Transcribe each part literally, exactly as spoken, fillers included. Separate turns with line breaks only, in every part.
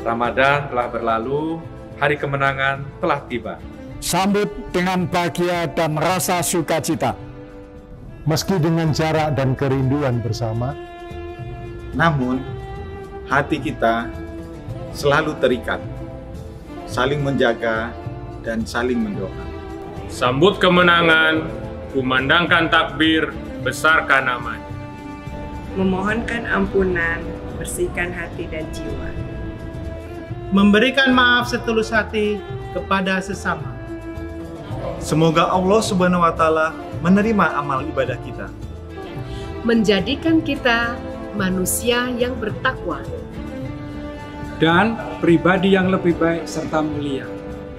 Ramadan telah berlalu, hari kemenangan telah tiba.
Sambut dengan bahagia dan rasa sukacita.
Meski dengan jarak dan kerinduan bersama,
namun hati kita selalu terikat, saling menjaga dan saling mendoa.
Sambut kemenangan, kumandangkan takbir, besarkan namanya.
Memohonkan ampunan, bersihkan hati dan jiwa.
Memberikan maaf setulus hati kepada sesama.
Semoga Allah Subhanahu wa Ta'ala menerima amal ibadah kita,
menjadikan kita manusia yang bertakwa
dan pribadi yang lebih baik serta mulia.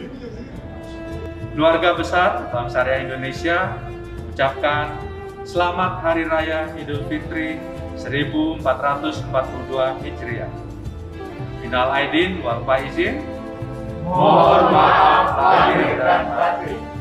Keluarga besar Bank Syariah Indonesia ucapkan Selamat Hari Raya Idul Fitri seribu empat ratus empat puluh dua Hijriah. Minal aidin wal faizin. Mohon maaf lahir dan batin.